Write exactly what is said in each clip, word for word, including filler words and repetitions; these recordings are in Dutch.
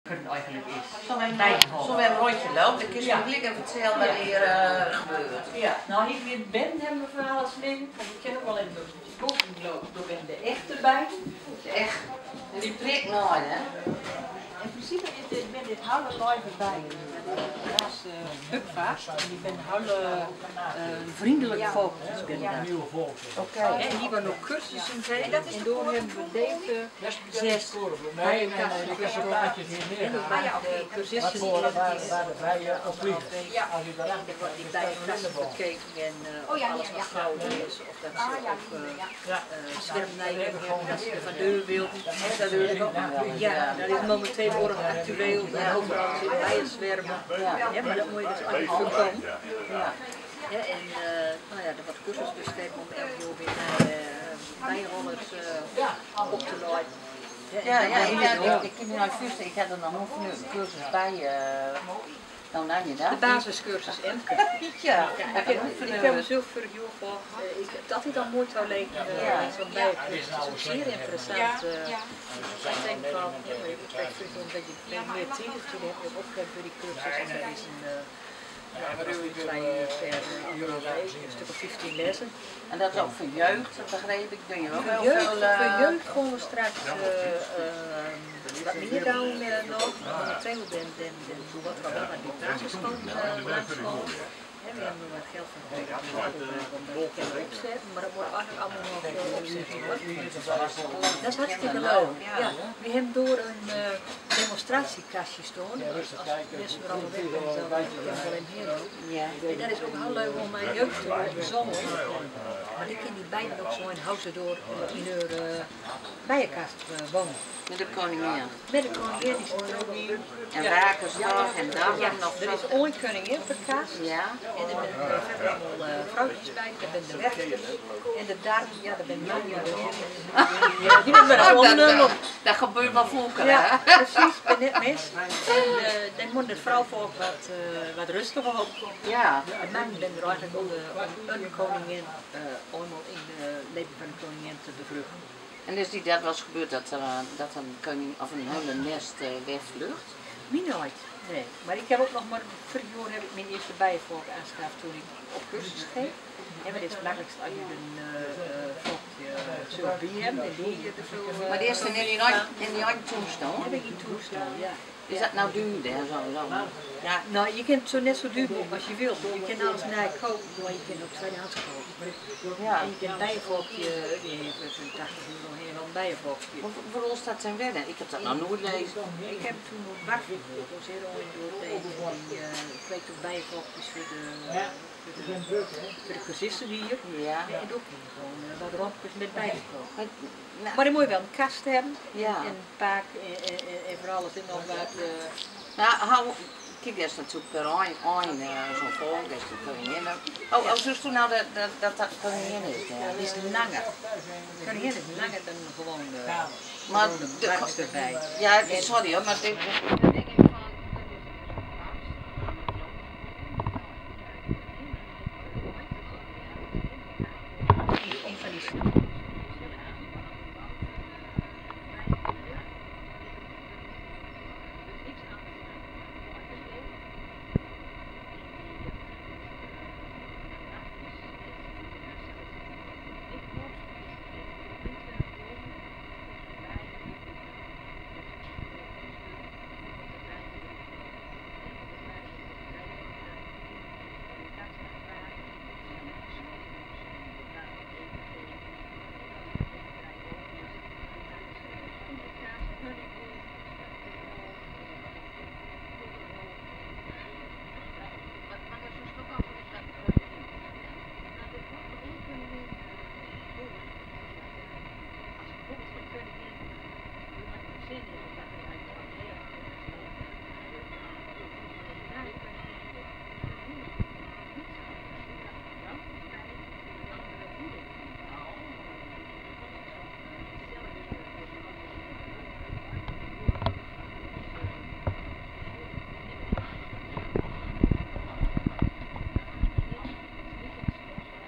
eigenlijk is. Zullen we een rondje lopen? Dan kun je gelijk even vertellen wat hier uh, gebeurt. Ja, nou hier weer Ben hebben we van alles liggen. Want ik ken ook wel in de boek gelopen. Daar ben de echte bij. De echt. En die prikt nooit, hè? In principe is dit, ben dit hele live bij. Dat is Bukvaart. En die ben hele uh, vriendelijk volk. Oké. En hier waren ook cursussen zijn. En door hebben we deze zes bijenkasten gestoken. En de cursisten die waar de bijen op vliegen. Ja, er wordt die bijenkasten bekeken en uh, alles wat gouden is. Of dat ze ook uh, uh, zwermnijen hebben, dat ze er van deur wilden. Dat wil ik ook. Ja, dat is momenteel erg actueel. En overal zitten bijen zwermen. Ja, maar dat moet je dus eigenlijk voorkomen. Ja. Ja, en uh, nou ja, er wordt cursus besteed om elk jaar weer naar uh, bijenrollers uh, op te leiden. Ja, ja, ja, ja, ik, ik heb nu nou juist, ik had er nog een cursus bij. Uh, nou, nou je dat? De basiscursus Emke. Ja, ik heb, ik heb mezelf vorig jaar voor. Uh, dat hij dan mooi zou lezen, uh, ja. Zo'n bijencursus. Het is ook zeer interessant. Uh, ja. Ik denk van, ja, maar je moet een beetje meer tijd te hebben opgegeven voor die cursus. En dat is een uh, ja, twee uur per uur week, een stuk of vijftien lessen. En dat is ook voor jeugd, dat begreep ik, doe je ook wel jeugd, veel... Uh... Voor jeugd gaan we straks uh, uh, wat meer doen uh, nog. Momenteel ben ik wat wel naar die basisschool uh, langskomen. We hebben wat geld van om dat te kunnen opzetten, maar dat wordt eigenlijk allemaal nog uh, opzetten hoor. Dat is hartstikke leuk. Ja. We hebben door een uh, demonstratiekastje staan. Dus als mensen er allemaal weg zijn, dan weet ik wel in hier ook. En dat is ook heel leuk om mijn jeugd te zomer. Maar ik kan die bijna nog zo in huizen door in hun uh, bijenkast uh, wonen. Met de koningin. Met de koningin die zit er ook hier. En Rakersdag en dag ja, nog er is ooit koningin verkast. Ja. En er zijn uh, verder allemaal uh, vrouwtjes bij. Daar ben de rechters. En de dame, ja, daar ben ik niet. Die hebben we dat, dat gebeurt wel vroeger, ja, hè? precies, ben net mis. En uh, dan moet het vrouwvolk wat, uh, wat rustiger op. Ja. En man ben er eigenlijk om, de, om een koningin, uh, eenmaal in het leven van de koningin te bevruchten. En is die dat wel eens gebeurd dat, er, dat een koning of een hele nest uh, wegvlucht? Niet nooit, nee. Maar ik heb ook nog maar, vorig jaar heb ik mijn eerste bijenvolk aangeschaft toen ik op cursus ging. En het is het makkelijkst als je een uh, volkje uh, zo bij hebt en die je er zo... Uh, maar eerst in die eigen toestand? Heb ik in toestand, ja. Is dat nou duur en zo? zo? Ja, nou je kunt zo net zo duur als je wilt. Je kunt alles naar kopen, maar je kunt ook tweedehands kopen. Ja. En je kunt bijenvolkje, die heeft een tachtig euro heel een bijenvolkje. Voor ons staat zijn wedden? Ik heb dat nou nooit lezen. Ik heb toen op Barfie, dat was heel ooit door tegen die, uh, ik weet ook bijenvolkjes voor de, voor de, voor de cursisten hier. Ja. En ook gewoon uh, wat rompjes met bijenvolk. Nou, maar dan moet je wel een kast hebben, ja. En een paak en, en, en voor alles en nog wat. Uh, nou, hou, kijk, dat is natuurlijk per een uh, zo'n volk, dat is de koningin. Oh, oh, zoals toen nou dat dat, dat, dat koningin is? Ja. Dat is langer. De koningin is langer dan gewoon de, maar de, de de erbij. Ja, sorry hoor, maar dit... Een van die...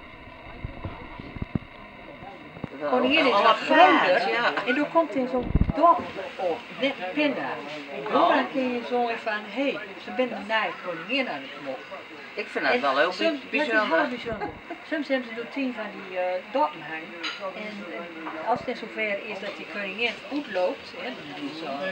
Koningin is wat groter, ja. En toen komt in zo'n dop op, net pinda. En dan kun je zo van, hé, hey, ze bent een naaie koningin aan het mogen. Ik vind dat wel heel soms, bijzonder. Dat is heel bijzonder. Soms hebben ze door tien van die uh, doppen hangen. En uh, als het zover is dat die koningin goed loopt, hè, die zo, uh,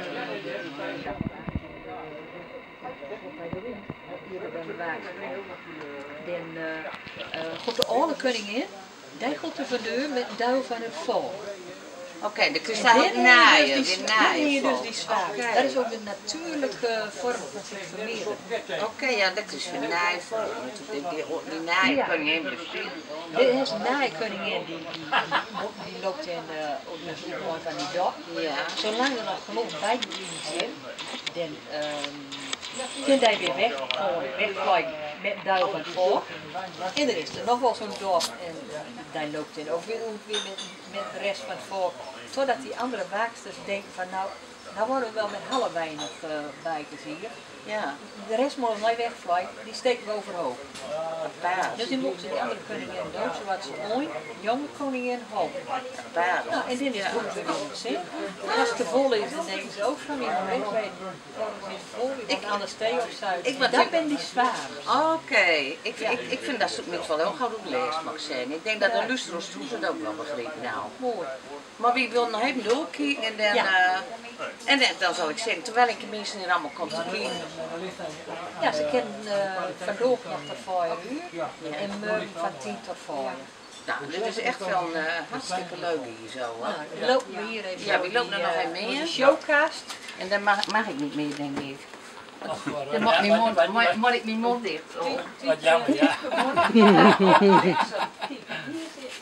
dan uh, uh, gaat de oude koningin, die gaat de verdeur met een duil van het volk. Oké, okay, dan kun je daar ook naaien, dus weer naaien. dus die zwaar. Okay. Dat is ook de natuurlijke vorm van zich vermeerderen. Oké, okay, ja, dat is weer naaien volk. Die, die, die naaien ja. Koningin bestaan. Dit is een naaien koningin die, die, die, die loopt in de, op de zoekwoord van die dag. Ja. Zolang er nog genoeg bijbedienen zijn, dan um, kun je weer weg, wegvliegen met een duil van het volk. En er is er nog wel zo'n dorp en daar loopt in ook weer, weer met, met de rest van het volk. Totdat die andere waaksters denken van nou, nou worden we wel met half weinig uh, bijkers hier. Ja. De rest moet nooit wegvliegen, die steken we overhoop. Dus die moeten die andere koningin dood, zodat ze ooit jonge koningin houden. Nou, en dit is ja. Goed weer gezien. En als het te vol is, dan denken ze ook van je moet even weten waarom het vol is, want anders thee of zuid. Dat ik... ben die zwaar. Oké, okay. ik, ja. ik, ik vind dat zo'n wel heel gauw ook lees mag zijn. Ik denk dat de Lustros toen het ook wel begrepen nou. Mooi. Maar wie wil nog even doorkijken en dan, ja. uh, en dan, dan zal ik zeggen, terwijl ik de mensen hier allemaal komt te kijken. Ja, ze kennen uh, vandaag nog tot vijf uur en morgen van tien tot vijf. Nou, dit is echt wel een uh, hartstikke leuk hier zo. Hè? Nou, we lopen we hier even. Ja, we lopen er nog even mee. De showcast. En dan mag, mag ik niet meer, denk ik. Dan mag mijn mond, mag, mag ik mijn mond dicht. Oh. Wat jammer, ja.